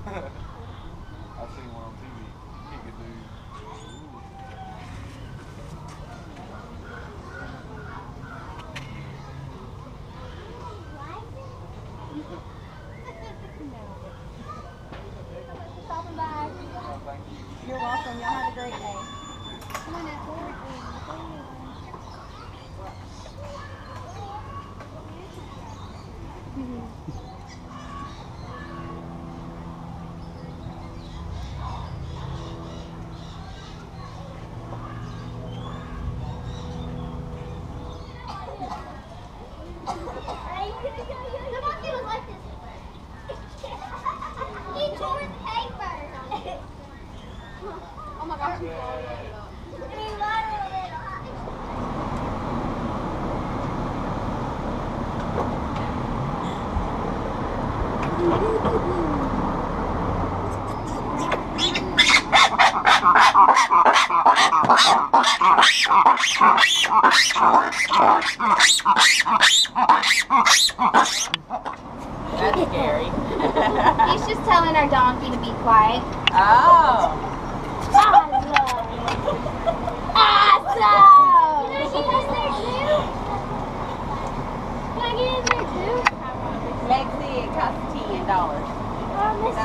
I seen one on TV. He could do. Stopping by. Oh, thank you. You're welcome. Y'all have a great day. Come on now. Oh my gosh, he's That's scary. He's just telling our donkey to be quiet. Oh. Awesome! Awesome! Can I get in there too? Can I get in there too? Lexi, it costs $10. Oh, Miss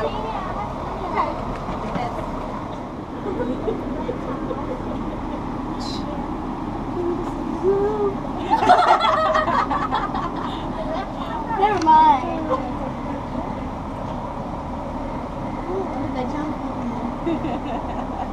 Never mind. Did they jump?